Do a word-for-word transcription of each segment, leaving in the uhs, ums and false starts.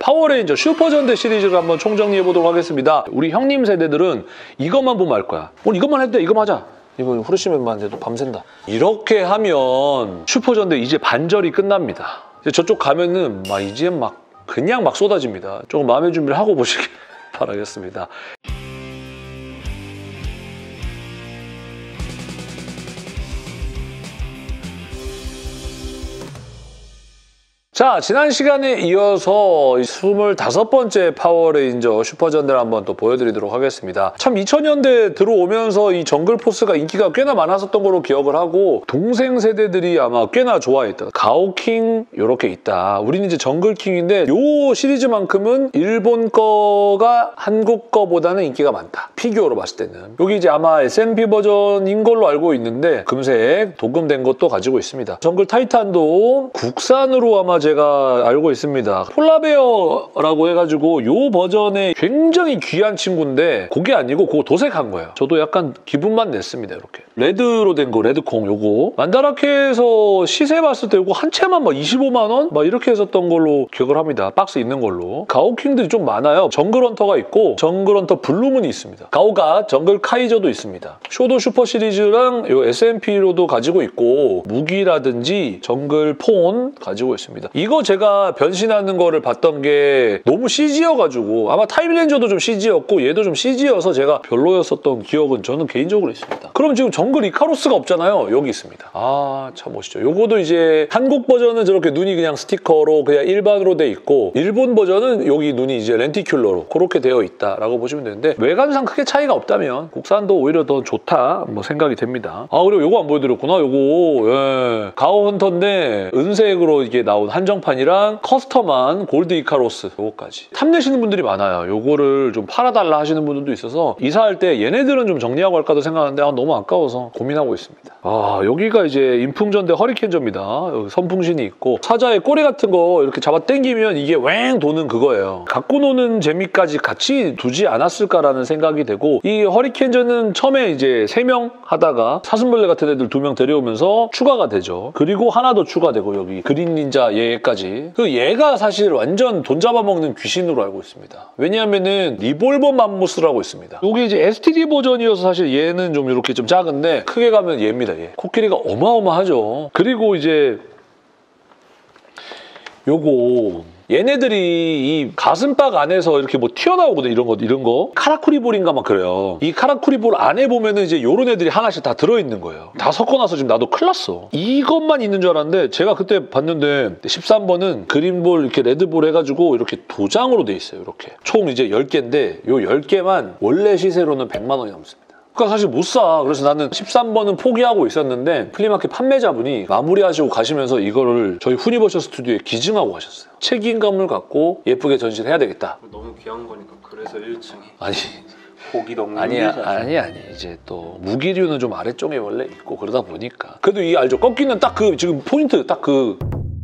파워레인저 슈퍼전대 시리즈를 한번 총정리해보도록 하겠습니다. 우리 형님 세대들은 이것만 보면 알 거야. 오늘 이것만 해도 돼, 이거 맞아. 이거 후르시맨만 해도 밤샌다. 이렇게 하면 슈퍼전대 이제 반절이 끝납니다. 이제 저쪽 가면은 막 이제 막 그냥 막 쏟아집니다. 조금 마음의 준비를 하고 보시길 바라겠습니다. 자, 지난 시간에 이어서 스물다섯 번째 파워레인저 슈퍼전대를 한번 또 보여드리도록 하겠습니다. 참 이천 년대 들어오면서 이 정글포스가 인기가 꽤나 많았었던 걸로 기억을 하고 동생 세대들이 아마 꽤나 좋아했다. 가오킹 이렇게 있다. 우리는 이제 정글킹인데 요 시리즈만큼은 일본 거가 한국 거보다는 인기가 많다. 피규어로 봤을 때는. 여기 이제 아마 에스엠피 버전인 걸로 알고 있는데 금색 도금된 것도 가지고 있습니다. 정글 타이탄도 국산으로 아마 제가 알고 있습니다. 폴라베어라고 해가지고 요 버전에 굉장히 귀한 친구인데 그게 아니고 그거 도색한 거예요. 저도 약간 기분만 냈습니다. 이렇게. 레드로 된 거, 레드콩 요거. 만다라케에서 시세 봤을 때 요거 한 채만 막 이십오만 원? 막 이렇게 했었던 걸로 기억을 합니다. 박스 있는 걸로. 가오킹들이 좀 많아요. 정글헌터가 있고 정글헌터 블루문이 있습니다. 가오가 정글 카이저도 있습니다. 쇼도 슈퍼 시리즈랑 요 에스엠피로도 가지고 있고 무기라든지 정글 폰 가지고 있습니다. 이거 제가 변신하는 거를 봤던 게 너무 씨지여가지고 아마 타임레인저도 좀 씨지였고 얘도 좀 씨지여서 제가 별로였었던 기억은 저는 개인적으로 있습니다. 그럼 지금 정글 이카로스가 없잖아요. 여기 있습니다. 아, 참 멋있죠. 요거도 이제 한국 버전은 저렇게 눈이 그냥 스티커로 그냥 일반으로 돼 있고 일본 버전은 여기 눈이 이제 렌티큘러로 그렇게 되어 있다라고 보시면 되는데 외관상 크게 차이가 없다면 국산도 오히려 더 좋다 뭐 생각이 됩니다. 아, 그리고 요거 안 보여드렸구나. 요거 예. 가오 헌터인데 은색으로 이게 나온 한정판이랑 커스텀한 골드 이카로스 요거까지 탐내시는 분들이 많아요. 요거를 좀 팔아달라 하시는 분들도 있어서 이사할 때 얘네들은 좀 정리하고 할까도 생각하는데 아, 너무 아까워서 고민하고 있습니다. 아, 여기가 이제 인풍전대 허리케인저입니다. 여기 선풍신이 있고 사자의 꼬리 같은 거 이렇게 잡아 당기면 이게 왱 도는 그거예요. 갖고 노는 재미까지 같이 두지 않았을까라는 생각이 되고 이 허리케인저는 처음에 이제 세 명 하다가 사슴벌레 같은 애들 두 명 데려오면서 추가가 되죠. 그리고 하나 더 추가되고 여기 그린 닌자 얘까지. 그 얘가 사실 완전 돈 잡아먹는 귀신으로 알고 있습니다. 왜냐하면은 리볼버 맘모스라고 있습니다. 이게 이제 에스티디 버전이어서 사실 얘는 좀 이렇게 좀 작은데 크게 가면 얘입니다. 얘. 코끼리가 어마어마하죠. 그리고 이제 요거 얘네들이 이 가슴팍 안에서 이렇게 뭐 튀어나오거든. 이런 거 이런 거 카라쿠리볼인가 막 그래요. 이 카라쿠리볼 안에 보면은 이제 요런 애들이 하나씩 다 들어있는 거예요. 다 섞어놔서 지금 나도 큰일 났어. 이것만 있는 줄 알았는데 제가 그때 봤는데 십삼 번은 그린볼 이렇게 레드볼 해가지고 이렇게 도장으로 돼 있어요. 이렇게 총 이제 열 개인데 요 열 개만 원래 시세로는 백만 원이 넘습니다. 그러니까 사실 못 사. 그래서 나는 십삼 번은 포기하고 있었는데 플리마켓 판매자분이 마무리하시고 가시면서 이거를 저희 후니버셜 스튜디오에 기증하고 가셨어요. 책임감을 갖고 예쁘게 전시를 해야 되겠다. 너무 귀한 거니까 그래서 일 층이. 아니. 보기 너무 아니야, 아니 아니. 이제 또 무기류는 좀 아래쪽에 원래 있고 그러다 보니까. 그래도 이 알죠? 꺾이는 딱 그 지금 포인트 딱 그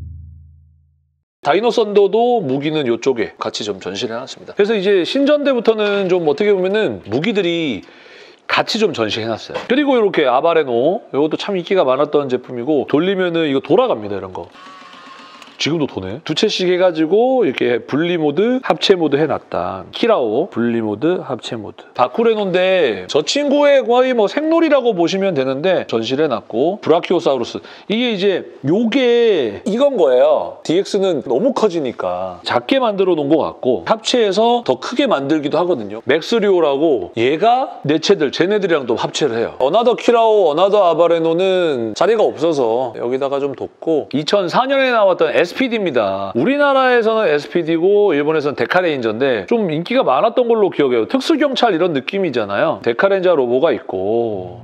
다이노 썬더도 무기는 이쪽에 같이 좀 전시를 해놨습니다. 그래서 이제 신전대부터는 좀 어떻게 보면은 무기들이 같이 좀 전시해놨어요. 그리고 이렇게 아바레노 이것도 참 인기가 많았던 제품이고 돌리면은 이거 돌아갑니다. 이런 거. 지금도 도네. 두 채씩 해가지고 이렇게 분리 모드, 합체 모드 해놨다. 키라오 분리 모드, 합체 모드. 바쿠레노인데 저 친구의 거의 뭐 생놀이라고 보시면 되는데 전시를 해놨고 브라키오사우루스. 이게 이제 요게 이건 거예요. 디엑스는 너무 커지니까 작게 만들어 놓은 것 같고 합체해서 더 크게 만들기도 하거든요. 맥스리오라고 얘가 내체들, 쟤네들이랑 또 합체를 해요. 어나더 키라오, 어나더 아바레노는 자리가 없어서 여기다가 좀 뒀고 이천사 년에 나왔던 에스피디입니다. 우리나라에서는 에스피디고 일본에서는 데카레인저인데 좀 인기가 많았던 걸로 기억해요. 특수경찰 이런 느낌이잖아요. 데카레인저 로보가 있고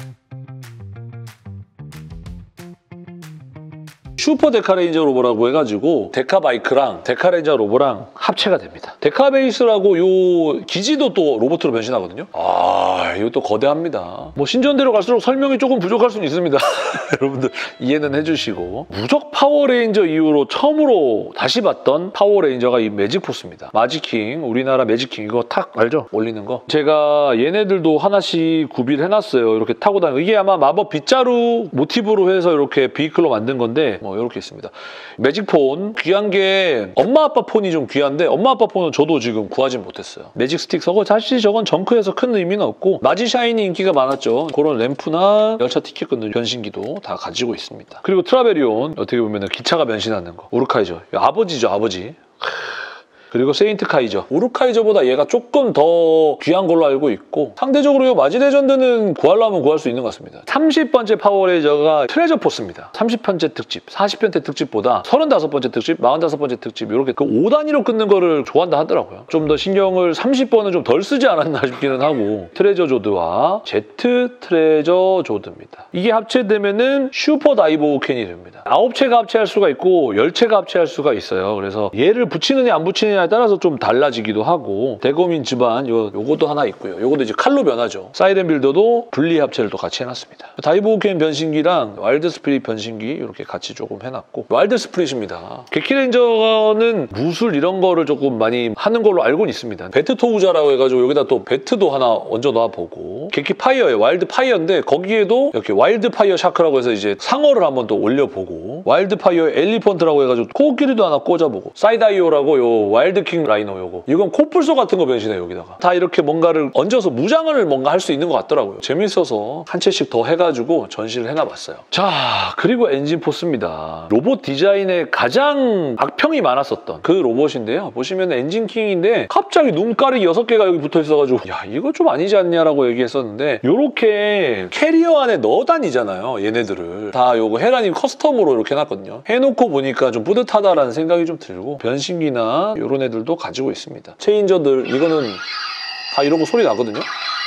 슈퍼 데카레인저 로보라고 해가지고 데카바이크랑 데카레인저 로보랑 합체가 됩니다. 데카베이스라고 요 기지도 또 로봇으로 변신하거든요. 아, 이것도 거대합니다. 뭐 신전대로 갈수록 설명이 조금 부족할 수는 있습니다. 여러분들 이해는 해주시고. 무적 파워레인저 이후로 처음으로 다시 봤던 파워레인저가 이 매직포스입니다. 마지킹, 우리나라 매지킹 이거 탁 알죠? 올리는 거. 제가 얘네들도 하나씩 구비를 해놨어요. 이렇게 타고 다니고. 이게 아마 마법 빗자루 모티브로 해서 이렇게 비클로 만든 건데 뭐 이렇게 있습니다. 매직폰 귀한 게 엄마 아빠 폰이 좀 귀한데 엄마 아빠 폰은 저도 지금 구하진 못했어요. 매직 스틱 서고 사실 저건 정크에서 큰 의미는 없고 마지샤인이 인기가 많았죠. 그런 램프나 열차 티켓 끊는 변신기도 다 가지고 있습니다. 그리고 트라베리온 어떻게 보면 기차가 변신하는 거. 우르카이저 아버지죠 아버지. 그리고 세인트 카이저. 우르카이저보다 얘가 조금 더 귀한 걸로 알고 있고 상대적으로 이 마지레전드는 구하려면 구할 수 있는 것 같습니다. 삼십 번째 파워레인저가 트레저 포스입니다. 삼십 편째 특집, 사십 편째 특집보다 서른다섯 번째 특집, 마흔다섯 번째 특집 이렇게 그 오 단위로 끊는 거를 좋아한다 하더라고요. 좀 더 신경을 삼십 번은 좀 덜 쓰지 않았나 싶기는 하고 트레저 조드와 제트 트레저 조드입니다. 이게 합체되면은 슈퍼 다이보 캔이 됩니다. 아홉 채가 합체할 수가 있고 열 채가 합체할 수가 있어요. 그래서 얘를 붙이느냐 안 붙이느냐 에 따라서 좀 달라지기도 하고 대검인 집안 요, 요것도 하나 있고요. 요것도 이제 칼로 변하죠. 사이렌 빌더도 분리 합체를 또 같이 해놨습니다. 다이보우켄 변신기랑 와일드 스피릿 변신기 이렇게 같이 조금 해놨고 와일드 스피릿입니다. 게키레인저는 무술 이런 거를 조금 많이 하는 걸로 알고는 있습니다. 배트 토우자라고 해가지고 여기다 또 배트도 하나 얹어 놔보고 게키 파이어예요. 와일드 파이어인데 거기에도 이렇게 와일드 파이어 샤크라고 해서 이제 상어를 한번 또 올려보고 와일드 파이어 엘리펀트라고 해가지고 코끼리도 하나 꽂아보고 사이다이오라고 요 와일드 와일드킹 라이너 요거. 이건 코뿔소 같은 거 변신해 여기다가. 다 이렇게 뭔가를 얹어서 무장을 뭔가 할 수 있는 것 같더라고요. 재밌어서 한 채씩 더 해가지고 전시를 해놔봤어요. 자, 그리고 엔진 포스입니다. 로봇 디자인에 가장 악평이 많았었던 그 로봇인데요. 보시면 엔진킹인데 갑자기 눈깔이 여섯 개가 여기 붙어 있어가지고 야 이거 좀 아니지 않냐라고 얘기했었는데 요렇게 캐리어 안에 넣어 다니잖아요. 얘네들을. 다 요거 헤라님 커스텀으로 이렇게 해놨거든요. 해놓고 보니까 좀 뿌듯하다라는 생각이 좀 들고 변신기나 요런 애들도 가지고 있습니다. 체인저들 이거는 다 이러고 소리 나거든요.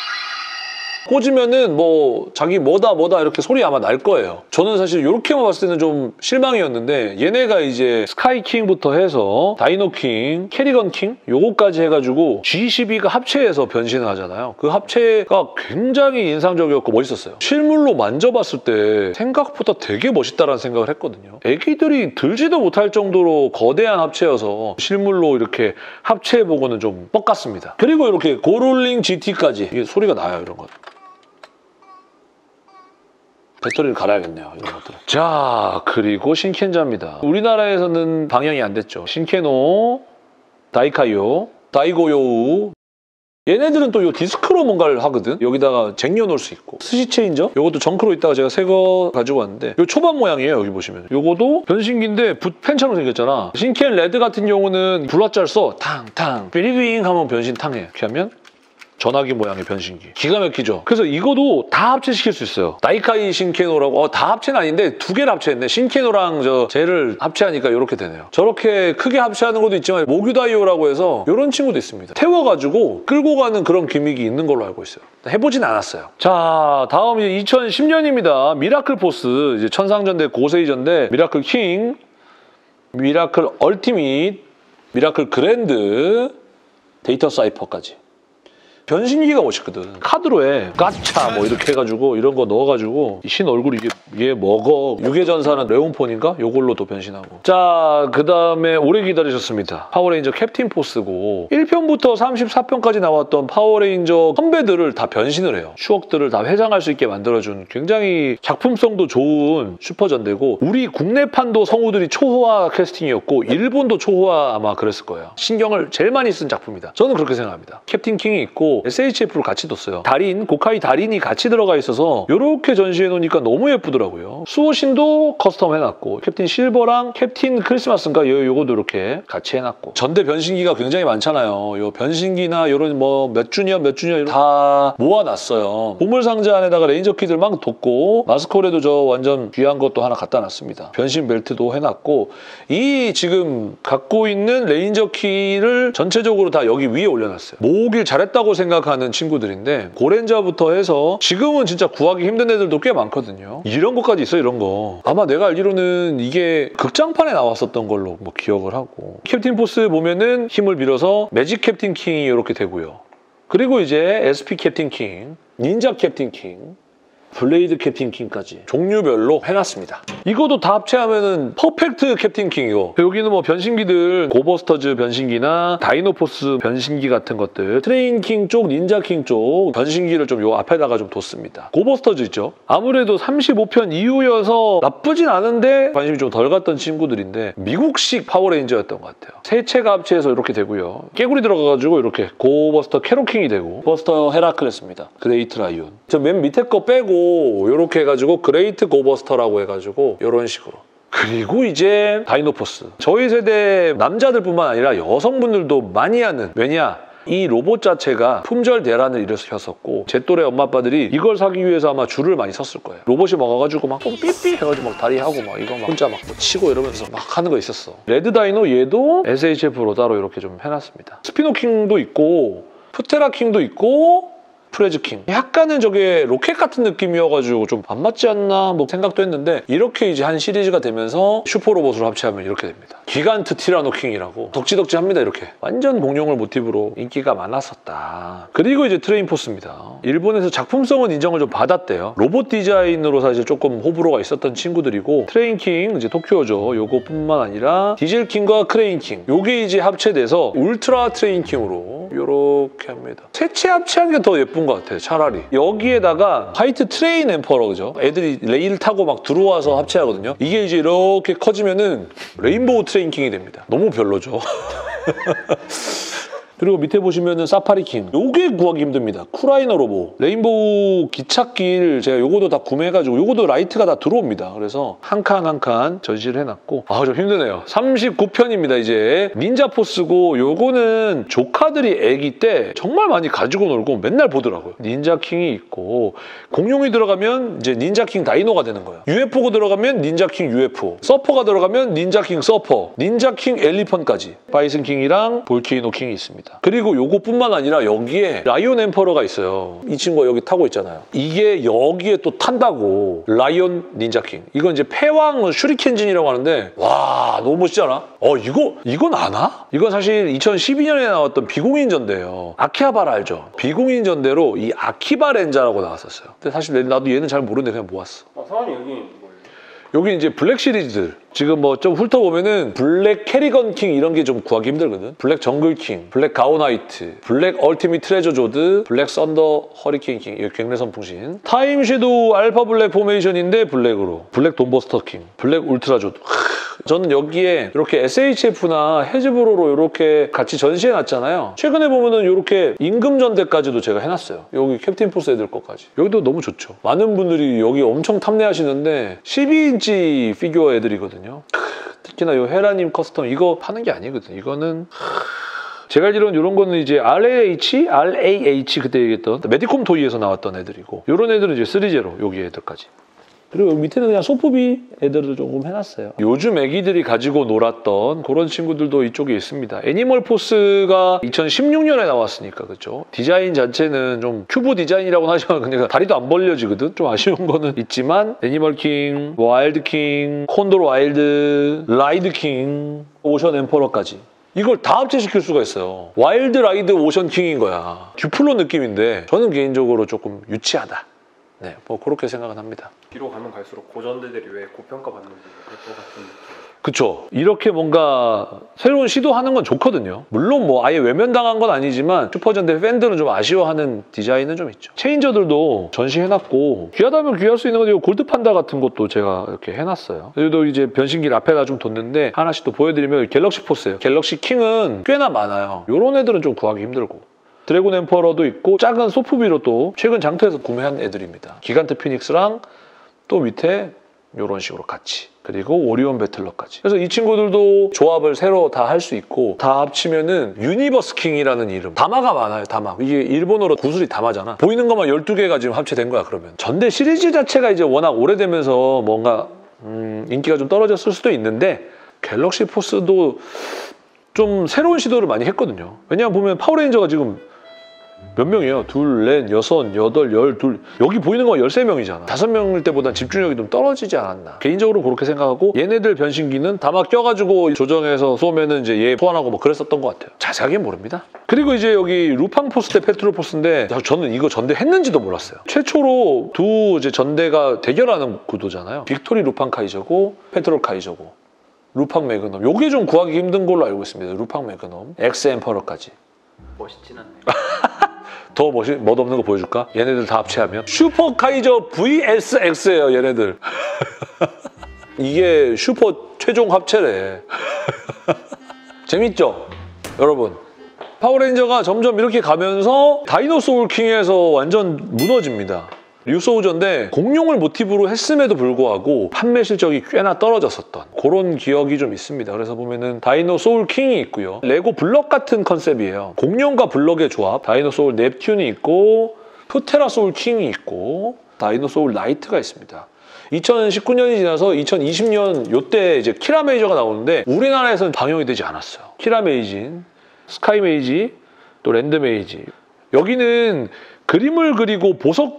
꽂으면은 뭐 자기 뭐다 뭐다 이렇게 소리 아마 날 거예요. 저는 사실 이렇게만 봤을 때는 좀 실망이었는데 얘네가 이제 스카이킹부터 해서 다이노킹, 캐리건킹 요거까지 해가지고 지 십이가 합체해서 변신을 하잖아요. 그 합체가 굉장히 인상적이었고 멋있었어요. 실물로 만져봤을 때 생각보다 되게 멋있다라는 생각을 했거든요. 애기들이 들지도 못할 정도로 거대한 합체여서 실물로 이렇게 합체해보고는 좀 뻑같습니다. 그리고 이렇게 고롤링 지티까지 이게 소리가 나요, 이런 거. 배터리를 갈아야겠네요, 이런 것들. 자, 그리고 신켄자입니다. 우리나라에서는 방영이 안 됐죠. 신케노, 다이카요, 다이고요우. 얘네들은 또 이 디스크로 뭔가를 하거든? 여기다가 쟁여놓을 수 있고. 스시 체인저? 요것도 정크로 있다가 제가 새 거 가지고 왔는데 요 초반 모양이에요, 여기 보시면. 요거도 변신기인데 붓펜처럼 생겼잖아. 신켄 레드 같은 경우는 불화짤 써. 탕, 탕, 삐리빙 하면 변신 탕해. 이렇게 하면 전화기 모양의 변신기. 기가 막히죠? 그래서 이거도 다 합체시킬 수 있어요. 다이카이 신케노라고. 어, 다 합체는 아닌데 두 개를 합체했네. 신케노랑 저 쟤를 합체하니까 이렇게 되네요. 저렇게 크게 합체하는 것도 있지만 모규다이오라고 해서 이런 친구도 있습니다. 태워가지고 끌고 가는 그런 기믹이 있는 걸로 알고 있어요. 해보진 않았어요. 자, 다음 이제 이천십 년입니다. 미라클 포스. 이제 천상전대 고세이전대 미라클 킹, 미라클 얼티밋, 미라클 그랜드, 데이터 사이퍼까지. 변신기가 멋있거든. 카드로 해. 가차 뭐 이렇게 해가지고 이런 거 넣어가지고 신 얼굴 이게 얘 먹어. 유괴전사는 레온폰인가? 요걸로 또 변신하고. 자, 그 다음에 오래 기다리셨습니다. 파워레인저 캡틴 포스고 일 편부터 삼십사 편까지 나왔던 파워레인저 선배들을 다 변신을 해요. 추억들을 다 회상할 수 있게 만들어준 굉장히 작품성도 좋은 슈퍼전대고 우리 국내판도 성우들이 초호화 캐스팅이었고 일본도 초호화 아마 그랬을 거예요. 신경을 제일 많이 쓴 작품이다. 저는 그렇게 생각합니다. 캡틴 킹이 있고 에스에이치에프를 같이 뒀어요. 달인, 고카이 달인이 같이 들어가 있어서 이렇게 전시해 놓으니까 너무 예쁘더라고요. 수호신도 커스텀 해놨고 캡틴 실버랑 캡틴 크리스마스인가 요, 요거도 이렇게 같이 해놨고 전대 변신기가 굉장히 많잖아요. 요 변신기나 이런 뭐 몇 주년 몇 주년 다 모아놨어요. 보물상자 안에다가 레인저 키들 막 뒀고 마스코레도 저 완전 귀한 것도 하나 갖다 놨습니다. 변신 벨트도 해놨고 이 지금 갖고 있는 레인저 키를 전체적으로 다 여기 위에 올려놨어요. 모으길 잘했다고 생각하는 친구들인데 고렌저부터 해서 지금은 진짜 구하기 힘든 애들도 꽤 많거든요. 이런 것까지 있어요, 이런 거. 아마 내가 알기로는 이게 극장판에 나왔었던 걸로 뭐 기억을 하고 캡틴 포스 보면은 힘을 빌어서 매직 캡틴 킹이 이렇게 되고요. 그리고 이제 에스피 캡틴 킹, 닌자 캡틴 킹, 블레이드 캡틴 킹까지 종류별로 해놨습니다. 이것도 다 합체하면은 퍼펙트 캡틴 킹이고, 여기는 뭐 변신기들 고버스터즈 변신기나 다이노포스 변신기 같은 것들, 트레인 킹 쪽, 닌자 킹 쪽 변신기를 좀 요 앞에다가 좀 뒀습니다. 고버스터즈 있죠? 아무래도 삼십오 편 이후여서 나쁘진 않은데 관심이 좀 덜 갔던 친구들인데 미국식 파워레인저였던 것 같아요. 세 체가 합체해서 이렇게 되고요. 깨구리 들어가가지고 이렇게 고버스터 캐로킹이 되고, 버스터 헤라클레스입니다. 그레이트 라이온. 저 맨 밑에 거 빼고 이렇게 해가지고 그레이트 고버스터라고 해가지고 이런 식으로. 그리고 이제 다이노포스. 저희 세대 남자들뿐만 아니라 여성분들도 많이 하는, 왜냐? 이 로봇 자체가 품절 대란을 일으켰었고 제 또래 엄마 아빠들이 이걸 사기 위해서 아마 줄을 많이 섰을 거예요. 로봇이 먹어가지고 막 삐삐 해가지고 막 다리 하고 막 이거 막 혼자 막 뭐 치고 이러면서 막 하는 거 있었어. 레드 다이노 얘도 에스에이치에프로 따로 이렇게 좀 해놨습니다. 스피노킹도 있고 프테라킹도 있고 프레즈킹. 약간은 저게 로켓 같은 느낌이어가지고 좀 안 맞지 않나 뭐 생각도 했는데, 이렇게 이제 한 시리즈가 되면서 슈퍼로봇으로 합체하면 이렇게 됩니다. 기간트 티라노킹이라고 덕지덕지합니다. 이렇게 완전 공룡을 모티브로 인기가 많았었다. 그리고 이제 트레인포스입니다. 일본에서 작품성은 인정을 좀 받았대요. 로봇 디자인으로 사실 조금 호불호가 있었던 친구들이고, 트레인킹 이제 토쿄죠. 요거뿐만 아니라 디젤킹과 크레인킹, 요게 이제 합체돼서 울트라 트레인킹으로 요렇게 합니다. 세체 합체한 게 더 예쁜 것 같아요. 차라리. 여기에다가 화이트 트레인 엠퍼러죠. 애들이 레일 타고 막 들어와서 합체하거든요. 이게 이제 이렇게 커지면은 레인보우 트레인킹이 됩니다. 너무 별로죠. 그리고 밑에 보시면은 사파리킹. 요게 구하기 힘듭니다. 쿠라이너 로보. 레인보우 기찻길 제가 요거도 다 구매해가지고 요거도 라이트가 다 들어옵니다. 그래서 한 칸 한 칸 전시를 해놨고, 아 좀 힘드네요. 삼십구 편입니다. 이제 닌자 포스고, 요거는 조카들이 애기 때 정말 많이 가지고 놀고 맨날 보더라고요. 닌자 킹이 있고, 공룡이 들어가면 이제 닌자 킹 다이노가 되는 거예요. 유에프오가 들어가면 닌자 킹 유에프오, 서퍼가 들어가면 닌자 킹 서퍼, 닌자 킹 엘리펀까지 바이슨 킹이랑 볼케이노 킹이 있습니다. 그리고 요거뿐만 아니라 여기에 라이온 엠퍼러가 있어요. 이 친구가 여기 타고 있잖아요. 이게 여기에 또 탄다고. 라이온 닌자킹. 이건 이제 패왕 슈리켄진이라고 하는데, 와 너무 멋지지 않아? 어 이거 이건 아나? 이건 사실 이천십이 년에 나왔던 비공인 전대예요. 아키하바라 알죠? 비공인 전대로 이 아키바 렌자라고 나왔었어요. 근데 사실 나도 얘는 잘 모르는데 그냥 모았어. 아, 성환이 여기 뭐예요? 여기 이제 블랙 시리즈들. 지금 뭐 좀 훑어보면은 블랙 캐리건 킹 이런 게 좀 구하기 힘들거든. 블랙 정글 킹, 블랙 가오나이트, 블랙 얼티밋 트레저 조드, 블랙 썬더 허리케인 킹, 이거 갱례 선풍신. 타임 섀도우 알파 블랙 포메이션인데 블랙으로. 블랙 돈버스터 킹, 블랙 울트라 조드. 저는 여기에 이렇게 에스에이치에프나 헤즈브로로 이렇게 같이 전시해놨잖아요. 최근에 보면은 이렇게 임금전대까지도 제가 해놨어요. 여기 캡틴 포스 애들 것까지. 여기도 너무 좋죠. 많은 분들이 여기 엄청 탐내하시는데 십이 인치 피규어 애들이거든요. 특히나 이 헤라님 커스텀 이거 파는 게 아니거든요. 이거는 제가 알기로는 이런 거는 이제 알에이치? 알에이에이치 그때 얘기했던 메디콤 토이에서 나왔던 애들이고, 이런 애들은 이제 쓰리 제로 여기 애들까지. 그리고 여기 밑에는 그냥 소프비 애들을 조금 해놨어요. 요즘 애기들이 가지고 놀았던 그런 친구들도 이쪽에 있습니다. 애니멀 포스가 이천십육 년에 나왔으니까, 그렇죠? 디자인 자체는 좀 큐브 디자인이라고는 하지만 그냥 다리도 안 벌려지거든? 좀 아쉬운 거는 있지만, 애니멀 킹, 와일드 킹, 콘도르 와일드, 라이드 킹, 오션 엠퍼러까지. 이걸 다 합체시킬 수가 있어요. 와일드 라이드 오션 킹인 거야. 듀플로 느낌인데 저는 개인적으로 조금 유치하다. 네, 뭐 그렇게 생각은 합니다. 뒤로 가면 갈수록 고전대들이 왜 고평가받는지 알 것 같은 느낌. 그쵸. 이렇게 뭔가 새로운 시도하는 건 좋거든요. 물론 뭐 아예 외면당한 건 아니지만 슈퍼전대 팬들은 좀 아쉬워하는 디자인은 좀 있죠. 체인저들도 전시해놨고, 귀하다면 귀할 수 있는 건 이거 골드판다 같은 것도 제가 이렇게 해놨어요. 그래도 이제 변신기를 앞에다 좀 뒀는데 하나씩 또 보여드리면 갤럭시 포스예요. 갤럭시 킹은 꽤나 많아요. 이런 애들은 좀 구하기 힘들고. 드래곤 엠퍼러도 있고, 작은 소프비로 또 최근 장터에서 구매한 애들입니다. 기간트 피닉스랑 또 밑에 이런 식으로 같이. 그리고 오리온 배틀러까지. 그래서 이 친구들도 조합을 새로 다 할 수 있고, 다 합치면은 유니버스 킹이라는 이름. 다마가 많아요, 다마. 이게 일본어로 구슬이 다마잖아. 보이는 것만 열두 개가 지금 합체된 거야, 그러면. 전대 시리즈 자체가 이제 워낙 오래되면서 뭔가 음, 인기가 좀 떨어졌을 수도 있는데, 갤럭시 포스도 좀 새로운 시도를 많이 했거든요. 왜냐하면 보면 파워레인저가 지금 몇 명이에요? 둘, 넷, 여섯, 여덟, 열, 둘. 여기 보이는 건 열세 명이잖아. 다섯 명일 때보단 집중력이 좀 떨어지지 않았나. 개인적으로 그렇게 생각하고 얘네들 변신기는 다막 껴가지고 조정해서 쏘면은 이제 얘 소환하고 뭐 그랬었던 것 같아요. 자세하게 모릅니다. 그리고 이제 여기 루팡포스 대 페트로포스인데 저는 이거 전대했는지도 몰랐어요. 최초로 두 이제 전대가 대결하는 구도잖아요. 빅토리 루팡 카이저고 페트롤 카이저고 루팡 매그넘. 요게 좀 구하기 힘든 걸로 알고 있습니다. 루팡 매그넘, 엑스 엠퍼러까지. 멋있진 않네. 더 멋이, 멋없는 거 보여줄까? 얘네들 다 합체하면 슈퍼 카이저 브이에스엑스예요 얘네들. 이게 슈퍼 최종 합체래. 재밌죠? 여러분 파워레인저가 점점 이렇게 가면서 다이노 소울 킹에서 완전 무너집니다. 유소우전데 공룡을 모티브로 했음에도 불구하고 판매 실적이 꽤나 떨어졌었던 그런 기억이 좀 있습니다. 그래서 보면은 다이노 소울 킹이 있고요. 레고 블럭 같은 컨셉이에요. 공룡과 블럭의 조합. 다이노 소울 넵튠이 있고 프테라 소울 킹이 있고 다이노 소울 나이트가 있습니다. 이천십구 년이 지나서 이천이십 년 요때 이제 키라 메이저가 나오는데 우리나라에서는 방영이 되지 않았어요. 키라 메이진, 스카이 메이지, 또 랜드 메이지. 여기는 그림을 그리고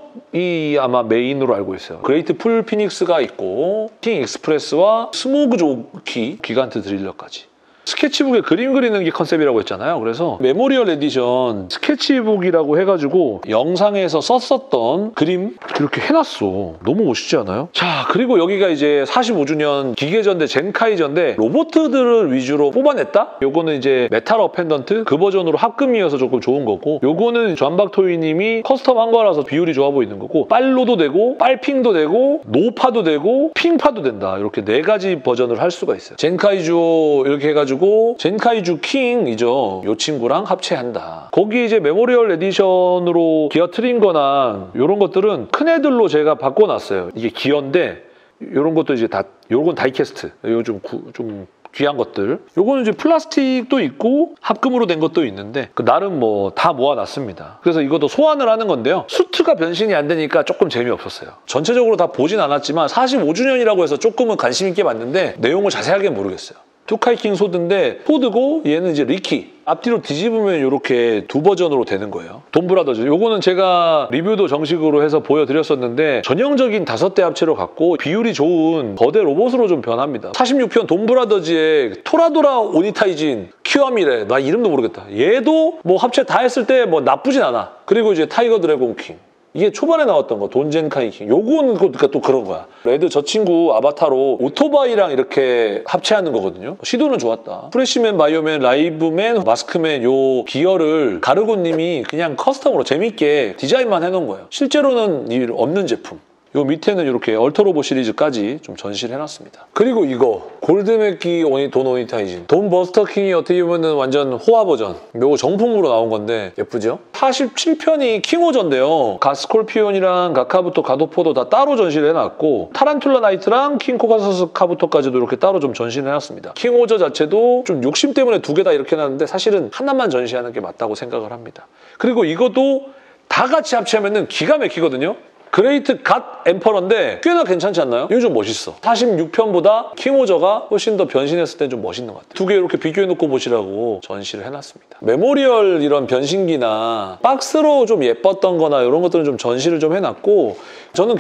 보석이 아마 메인으로 알고 있어요. 그레이트 풀 피닉스가 있고 킹 익스프레스와 스모그 조키, 기간트 드릴러까지. 스케치북에 그림 그리는 게 컨셉이라고 했잖아요. 그래서 메모리얼 에디션 스케치북이라고 해가지고 영상에서 썼었던 그림 이렇게 해놨어. 너무 멋있지 않아요? 자, 그리고 여기가 이제 사십오 주년 기계전대 젠카이전대 로보트들을 위주로 뽑아냈다? 요거는 이제 메탈 어펜던트 그 버전으로 합금이어서 조금 좋은 거고, 요거는 전박토이님이 커스텀한 거라서 비율이 좋아 보이는 거고, 빨로도 되고 빨핑도 되고 노파도 되고 핑파도 된다. 이렇게 네 가지 버전을 할 수가 있어요. 젠카이주 이렇게 해가지고 젠카이주 킹이죠. 요 친구랑 합체한다. 거기 이제 메모리얼 에디션으로 기어 트린 거나 이런 것들은 큰 애들로 제가 바꿔놨어요. 이게 기어인데 이런 것도 이제 다 요건 다이캐스트. 요 좀 좀 귀한 것들. 요거는 이제 플라스틱도 있고 합금으로 된 것도 있는데 그 나름 뭐 다 모아놨습니다. 그래서 이것도 소환을 하는 건데요. 수트가 변신이 안 되니까 조금 재미없었어요. 전체적으로 다 보진 않았지만 사십오 주년이라고 해서 조금은 관심 있게 봤는데 내용을 자세하게 모르겠어요. 투카이킹 소드인데 소드고 얘는 이제 리키. 앞뒤로 뒤집으면 이렇게 두 버전으로 되는 거예요. 돈브라더즈. 요거는 제가 리뷰도 정식으로 해서 보여드렸었는데 전형적인 다섯 대 합체로 갔고 비율이 좋은 거대 로봇으로 좀 변합니다. 사십육 편 돈브라더즈의 토라도라 오니타이진 큐아미래. 나 이름도 모르겠다. 얘도 뭐 합체 다 했을 때 뭐 나쁘진 않아. 그리고 이제 타이거 드래곤 킹. 이게 초반에 나왔던 거, 돈젠카이킹. 요건 그러니까 또 그런 거야. 레드 저 친구 아바타로 오토바이랑 이렇게 합체하는 거거든요. 시도는 좋았다. 프레시맨, 바이오맨, 라이브맨, 마스크맨 요 기어를 가르고님이 그냥 커스텀으로 재밌게 디자인만 해놓은 거예요. 실제로는 없는 제품. 요 밑에는 이렇게 얼터로보 시리즈까지 좀 전시를 해놨습니다. 그리고 이거 골드맥기 오니 돈 오니타이진 돈 버스터 킹이 어떻게 보면 완전 호화 버전. 요거 정품으로 나온 건데 예쁘죠? 사십칠 편이 킹오전인데요. 가스콜피온이랑 가카부토, 가도포도 다 따로 전시를 해놨고 타란툴라 나이트랑 킹코가서스 카부토까지도 이렇게 따로 좀 전시를 해놨습니다. 킹오저 자체도 좀 욕심 때문에 두 개 다 이렇게 해놨는데 사실은 하나만 전시하는 게 맞다고 생각을 합니다. 그리고 이것도 다 같이 합치하면 기가 막히거든요. 그레이트 갓 엠퍼러인데 꽤나 괜찮지 않나요? 이거 좀 멋있어. 사십육 편보다 킹오저가 훨씬 더 변신했을 때 좀 멋있는 것 같아요. 두 개 이렇게 비교해놓고 보시라고 전시를 해놨습니다. 메모리얼 이런 변신기나 박스로 좀 예뻤던 거나 이런 것들은 좀 전시를 좀 해놨고 저는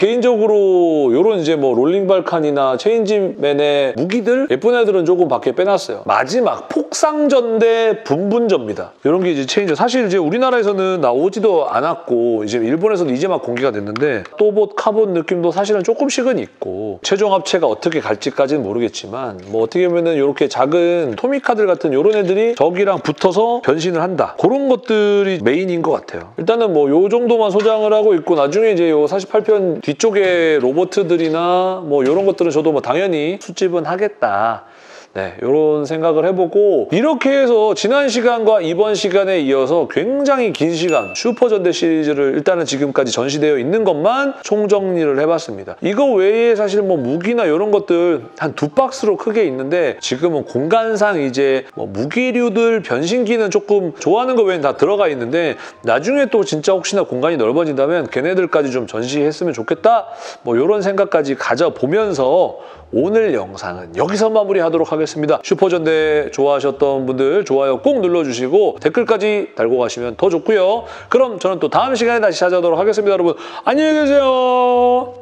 개인적으로 이런 이제 뭐 롤링 발칸이나 체인지맨의 무기들 예쁜 애들은 조금 밖에 빼놨어요. 마지막 폭상전대 분분전입니다. 이런 게 이제 체인저. 사실 이제 우리나라에서는 나오지도 않았고 이제 일본에서도 이제 막 공개가 됐는데 또봇 카본 느낌도 사실은 조금씩은 있고 최종 합체가 어떻게 갈지까지는 모르겠지만 뭐 어떻게 보면은 이렇게 작은 토미카들 같은 이런 애들이 저기랑 붙어서 변신을 한다. 그런 것들이 메인인 것 같아요. 일단은 뭐 요 정도만 소장을 하고 있고 나중에 이제 요 사십팔 편 뒤쪽에 로버트들이나 뭐 이런 것들은 저도 뭐 당연히 수집은 하겠다. 네, 이런 생각을 해보고 이렇게 해서 지난 시간과 이번 시간에 이어서 굉장히 긴 시간 슈퍼전대 시리즈를 일단은 지금까지 전시되어 있는 것만 총정리를 해봤습니다. 이거 외에 사실 뭐 무기나 이런 것들 한 두 박스로 크게 있는데 지금은 공간상 이제 뭐 무기류들 변신기는 조금 좋아하는 거 외에는 다 들어가 있는데 나중에 또 진짜 혹시나 공간이 넓어진다면 걔네들까지 좀 전시했으면 좋겠다 뭐 이런 생각까지 가져보면서 오늘 영상은 여기서 마무리하도록 하겠습니다. 하겠습니다. 슈퍼전대 좋아하셨던 분들 좋아요 꼭 눌러주시고 댓글까지 달고 가시면 더 좋고요. 그럼 저는 또 다음 시간에 다시 찾아오도록 하겠습니다. 여러분 안녕히 계세요.